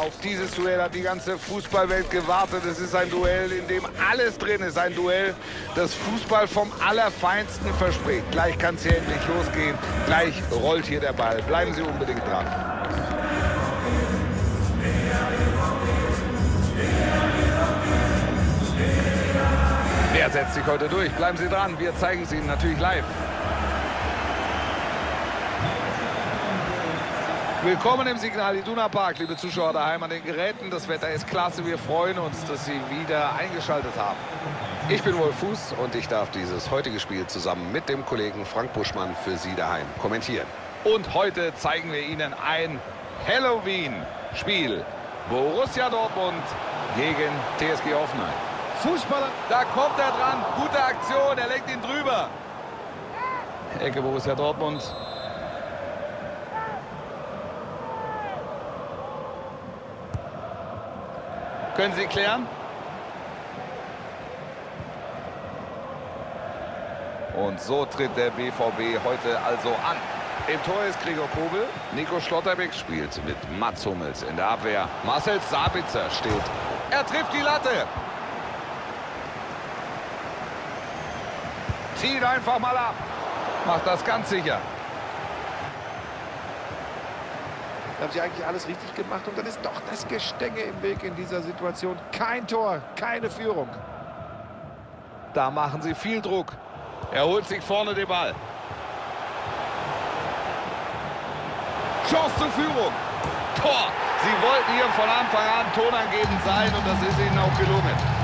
Auf dieses Duell hat die ganze Fußballwelt gewartet. Es ist ein Duell, in dem alles drin ist. Ein Duell, das Fußball vom Allerfeinsten verspricht. Gleich kann es hier endlich losgehen. Gleich rollt hier der Ball. Bleiben Sie unbedingt dran. Wer setzt sich heute durch? Bleiben Sie dran. Wir zeigen es Ihnen natürlich live. Willkommen im Signal Iduna Park, liebe Zuschauer daheim an den Geräten. Das Wetter ist klasse. Wir freuen uns, dass Sie wieder eingeschaltet haben. Ich bin Wolf Fuß und ich darf dieses heutige Spiel zusammen mit dem Kollegen Frank Buschmann für Sie daheim kommentieren. Und heute zeigen wir Ihnen ein Halloween-Spiel. Borussia Dortmund gegen TSG Hoffenheim. Fußballer, da kommt er dran. Gute Aktion, er lenkt ihn drüber. Ecke Borussia Dortmund. Können Sie klären? Und so tritt der BVB heute also an. Im Tor ist Gregor Kobel. Nico Schlotterbeck spielt mit Mats Hummels in der Abwehr. Marcel Sabitzer steht. Er trifft die Latte. Zieht einfach mal ab. Macht das ganz sicher. Da haben sie eigentlich alles richtig gemacht und dann ist doch das Gestänge im Weg in dieser Situation. Kein Tor, keine Führung. Da machen sie viel Druck. Er holt sich vorne den Ball. Chance zur Führung. Tor. Sie wollten hier von Anfang an tonangebend sein und das ist ihnen auch gelungen.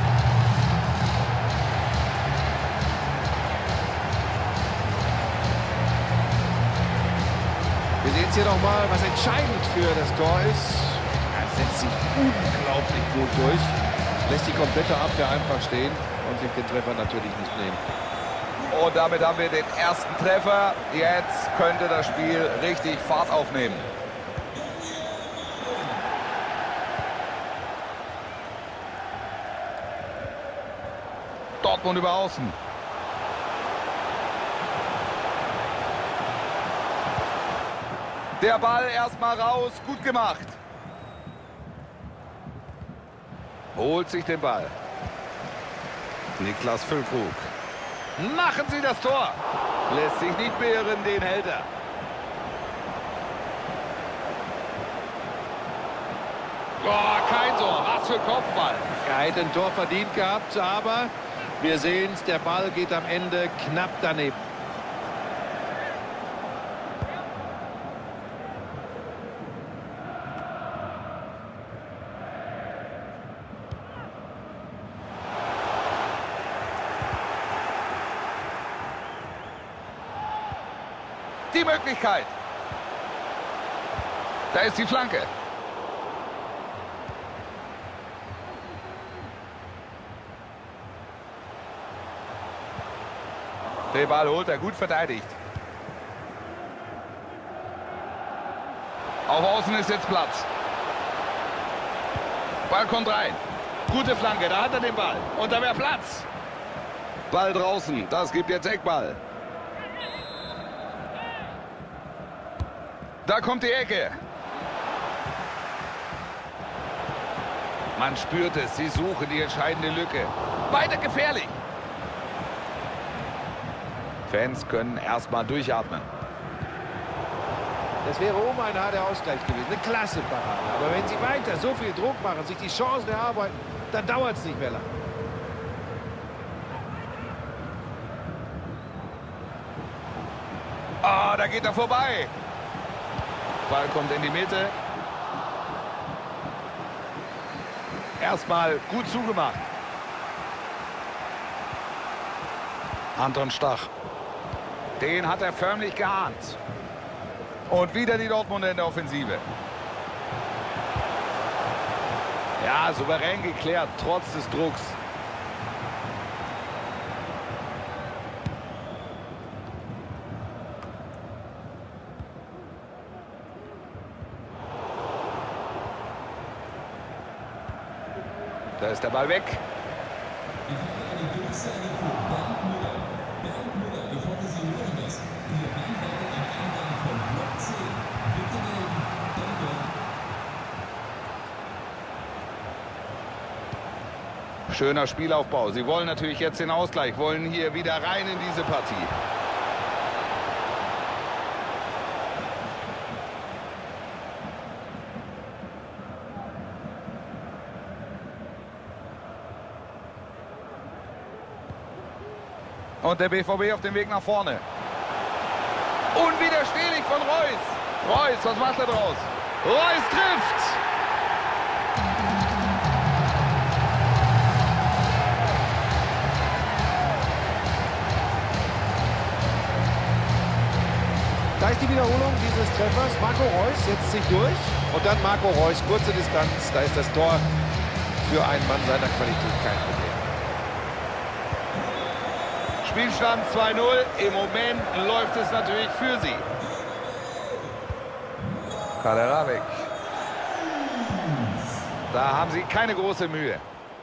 Wir sehen es hier nochmal, was entscheidend für das Tor ist. Er setzt sich unglaublich gut durch. Lässt die komplette Abwehr einfach stehen und sich den Treffer natürlich nicht nehmen. Und damit haben wir den ersten Treffer. Jetzt könnte das Spiel richtig Fahrt aufnehmen. Dortmund über Außen. Der Ball erstmal raus, gut gemacht. Holt sich den Ball. Niklas Füllkrug. Machen Sie das Tor. Lässt sich nicht beirren, den hält er. Boah, kein Tor, was für Kopfball. Er hätte ein Tor verdient gehabt, aber wir sehen es, der Ball geht am Ende knapp daneben. Die Möglichkeit. Da ist die Flanke. Den Ball holt er, gut verteidigt. Auf Außen ist jetzt Platz. Ball kommt rein. Gute Flanke, da hat er den Ball. Und da wäre Platz. Ball draußen, das gibt jetzt Eckball. Da kommt die Ecke. Man spürt es, sie suchen die entscheidende Lücke. Weiter gefährlich. Fans können erstmal durchatmen. Das wäre oben ein harter Ausgleich gewesen. Eine klasse Parade. Aber wenn sie weiter so viel Druck machen, sich die Chancen erarbeiten, dann dauert es nicht mehr lang. Ah, da geht er vorbei. Ball kommt in die Mitte. Erstmal gut zugemacht. Anton Stach. Den hat er förmlich geahnt. Und wieder die Dortmunder in der Offensive. Ja, souverän geklärt, trotz des Drucks. Da ist der Ball weg. Schöner Spielaufbau. Sie wollen natürlich jetzt den Ausgleich, wollen hier wieder rein in diese Partie. Und der BVB auf dem Weg nach vorne. Unwiderstehlich von Reus. Reus, was macht er draus? Reus trifft. Da ist die Wiederholung dieses Treffers. Marco Reus setzt sich durch. Und dann Marco Reus, kurze Distanz. Da ist das Tor für einen Mann seiner Qualität kein Problem. Spielstand 2-0. Im Moment läuft es natürlich für sie. Kaderabek. Da haben sie keine große Mühe.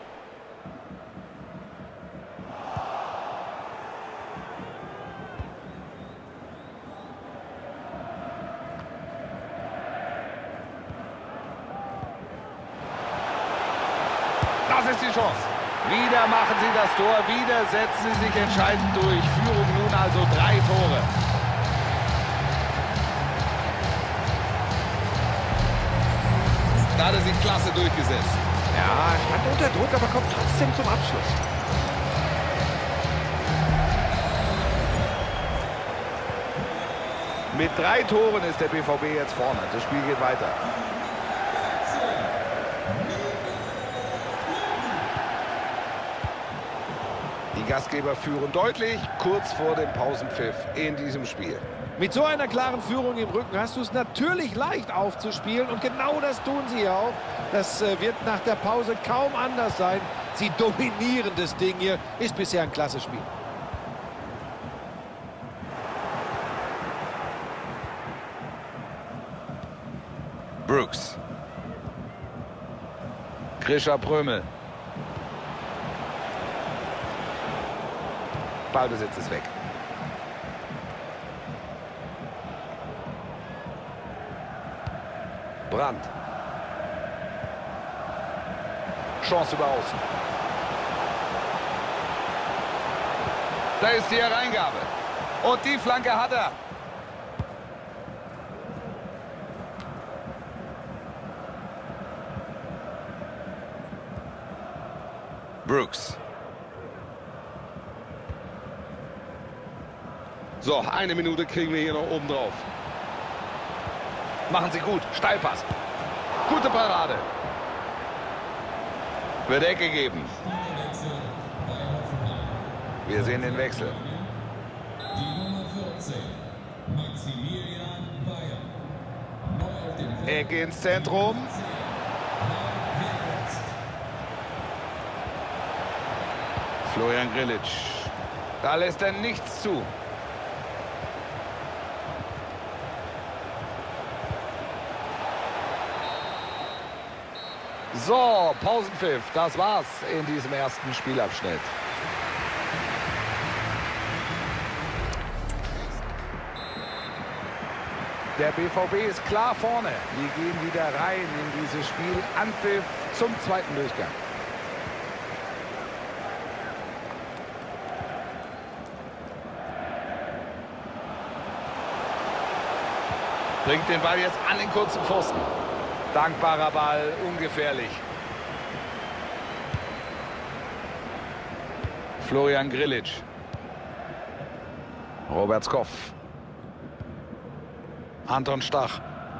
Das ist die Chance. Wieder machen sie das Tor, wieder setzen sie sich entscheidend durch. Führung nun also 3 Tore. Da hat er sich klasse durchgesetzt. Ja, stand unter Druck, aber kommt trotzdem zum Abschluss. Mit 3 Toren ist der BVB jetzt vorne. Das Spiel geht weiter. Die Gastgeber führen deutlich kurz vor dem Pausenpfiff in diesem Spiel. Mit so einer klaren Führung im Rücken hast du es natürlich leicht aufzuspielen. Und genau das tun sie ja auch. Das wird nach der Pause kaum anders sein. Sie dominieren das Ding hier. Ist bisher ein klasse Spiel. Brooks. Grisha Prömel. Ballbesitz ist weg. Brandt. Chance über Außen. Da ist die Hereingabe. Und die Flanke hat er. Brooks. So, 1 Minute kriegen wir hier noch oben drauf. Machen sie gut. Steilpass. Gute Parade. Wird Ecke geben. Wir sehen den Wechsel. Ecke ins Zentrum. Florian Grillitsch. Da lässt er nichts zu. So, Pausenpfiff. Das war's in diesem ersten Spielabschnitt. Der BVB ist klar vorne. Wir gehen wieder rein in dieses Spiel. Anpfiff zum zweiten Durchgang. Bringt den Ball jetzt an den kurzen Pfosten. Dankbarer Ball, ungefährlich. Florian Grillitsch. Robert Skoff. Anton Stach.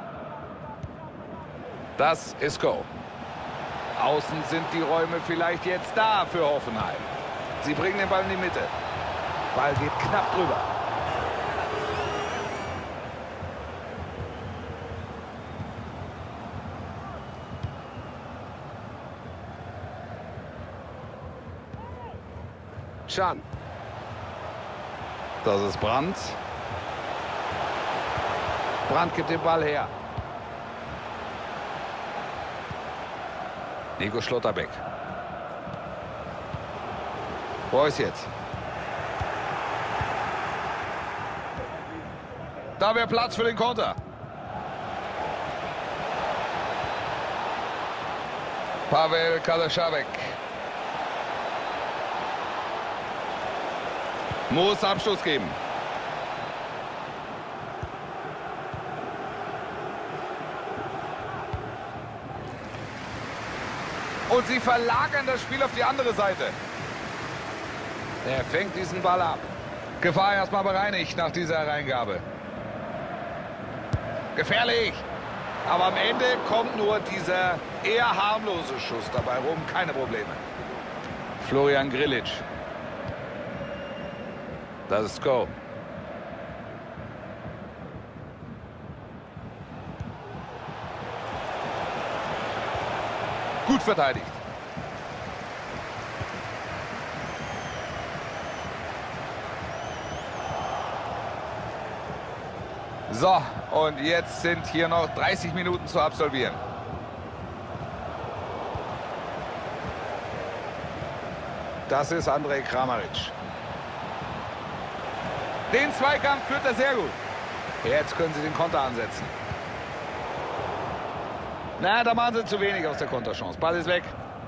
Das ist Go. Außen sind die Räume vielleicht jetzt da für Hoffenheim. Sie bringen den Ball in die Mitte. Ball geht knapp drüber. Can. Das ist Brandt. Brandt gibt den Ball her. Nico Schlotterbeck. Reus jetzt. Da wäre Platz für den Konter. Pavel Kaderabek. Muss Abschluss geben. Und sie verlagern das Spiel auf die andere Seite. Er fängt diesen Ball ab. Gefahr erstmal bereinigt nach dieser Hereingabe. Gefährlich. Aber am Ende kommt nur dieser eher harmlose Schuss dabei rum. Keine Probleme. Florian Grillitsch. Das ist Go. Gut verteidigt. So, und jetzt sind hier noch 30 Minuten zu absolvieren. Das ist Andrej Kramaric. Den Zweikampf führt er sehr gut. Jetzt können sie den Konter ansetzen. Na, da machen sie zu wenig aus der Konterchance. Ball ist weg.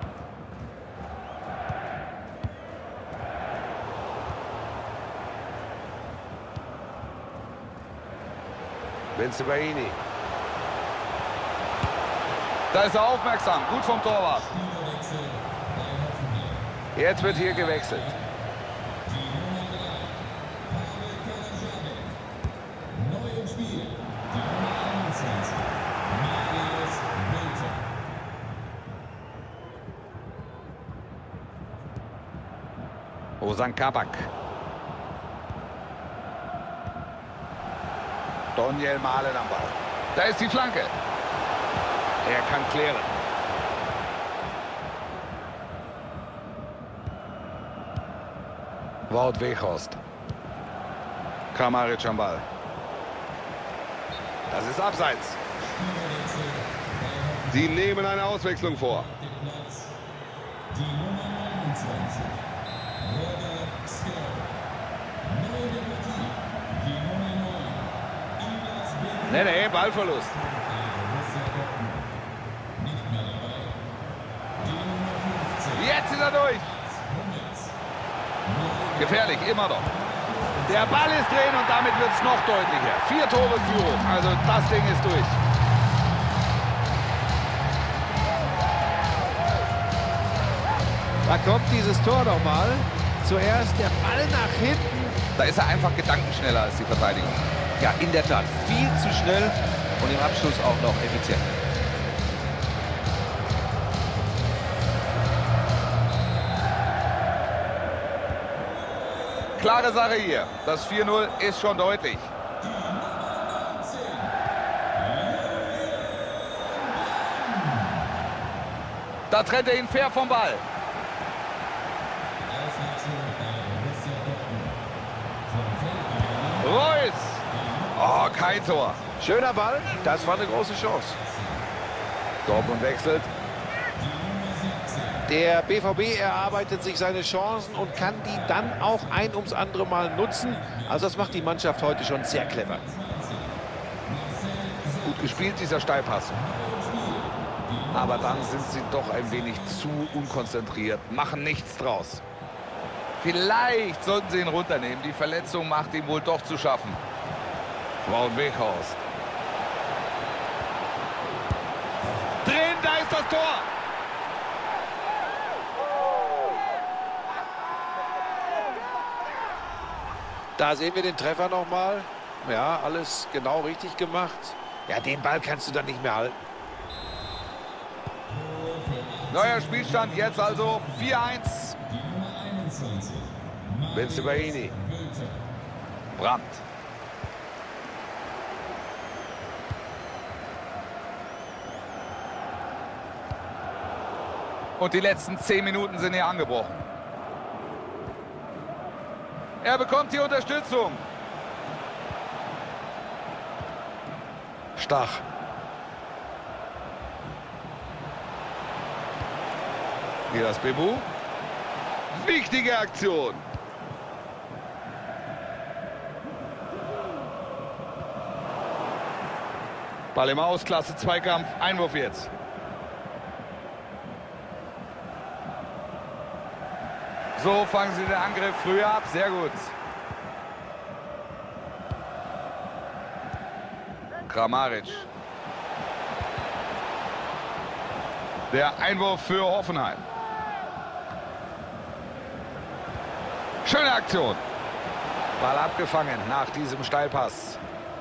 Bensebaini. Da ist er aufmerksam. Gut vom Torwart. Jetzt wird hier gewechselt. Ozan Kabak. Daniel Mahlen am Ball. Da ist die Flanke. Er kann klären. Wout Weghorst. Kramaric am Ball. Das ist abseits. Sie nehmen eine Auswechslung vor. Nee, Ballverlust. Jetzt ist er durch. Gefährlich, immer noch. Der Ball ist drin und damit wird es noch deutlicher. 4 Tore Führung, also das Ding ist durch. Da kommt dieses Tor noch mal. Zuerst der Ball nach hinten. Da ist er einfach gedankenschneller als die Verteidigung. Ja, in der Tat. Viel zu schnell und im Abschluss auch noch effizient. Klare Sache hier. Das 4-0 ist schon deutlich. Da trennt er ihn fair vom Ball. Reus. Oh, kein Tor. Schöner Ball, das war eine große Chance. Dortmund wechselt. Der BVB erarbeitet sich seine Chancen und kann die dann auch ein ums andere Mal nutzen. Also das macht die Mannschaft heute schon sehr clever. Gut gespielt, dieser Steilpass. Aber dann sind sie doch ein wenig zu unkonzentriert, machen nichts draus. Vielleicht sollten sie ihn runternehmen. Die Verletzung macht ihm wohl doch zu schaffen. Wout Weghorst. Drin, da ist das Tor. Da sehen wir den Treffer nochmal. Ja, alles genau richtig gemacht. Ja, den Ball kannst du dann nicht mehr halten. Neuer Spielstand jetzt also 4-1. Bensebaini. Brandt. Und die letzten 10 Minuten sind hier angebrochen. Er bekommt die Unterstützung. Stach. Hier das Bebu. Wichtige Aktion. Ball im Aus, Klasse Zweikampf, Einwurf jetzt. So fangen sie den Angriff früher ab, sehr gut. Kramaric. Der Einwurf für Hoffenheim. Schöne Aktion. Ball abgefangen nach diesem Steilpass.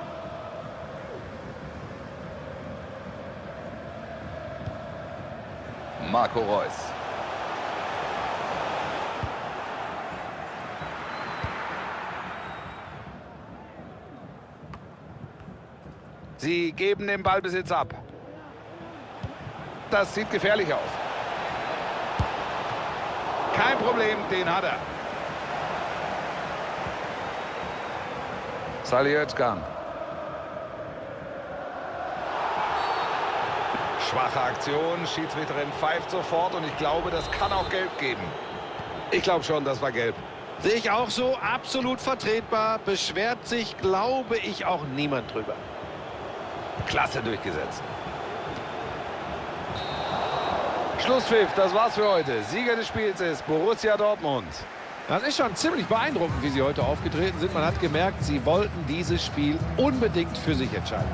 Marco Reus. Sie geben den Ballbesitz ab. Das sieht gefährlich aus. Kein Problem, den hat er. Salih Özcan. Schwache Aktion, Schiedsrichterin pfeift sofort und ich glaube, das kann auch gelb geben. Ich glaube schon, das war gelb. Sehe ich auch so, absolut vertretbar. Beschwert sich, glaube ich, auch niemand drüber. Klasse durchgesetzt. Schlusspfiff, das war's für heute. Sieger des Spiels ist Borussia Dortmund. Das ist schon ziemlich beeindruckend, wie sie heute aufgetreten sind. Man hat gemerkt, sie wollten dieses Spiel unbedingt für sich entscheiden.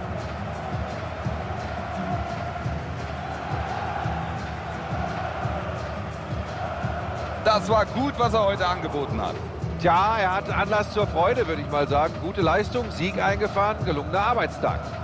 Das war gut, was er heute angeboten hat. Tja, er hat Anlass zur Freude, würde ich mal sagen. Gute Leistung, Sieg eingefahren, gelungener Arbeitstag.